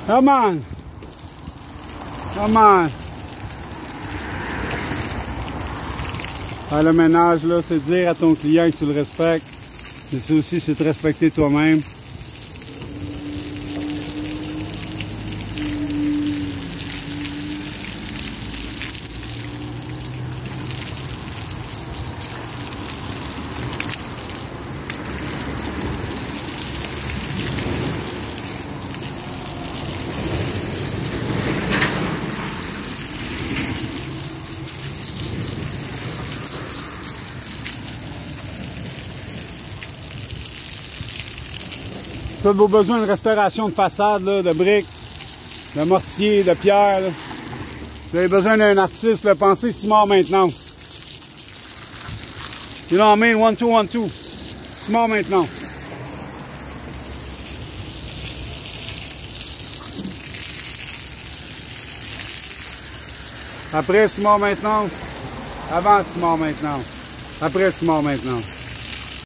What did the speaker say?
Come on. Come on. Faire le ménage, là, c'est dire à ton client que tu le respectes. Mais ça aussi, c'est te respecter toi-même. Tous vos besoins de restauration de façade, là, de briques, de mortier, de pierre. Là. Si vous avez besoin d'un artiste, là, pensez Simard Maintenance. You know what I mean? 1212. Simard Maintenance. Après Simard Maintenance. Avant Simard Maintenance. Après Simard Maintenance.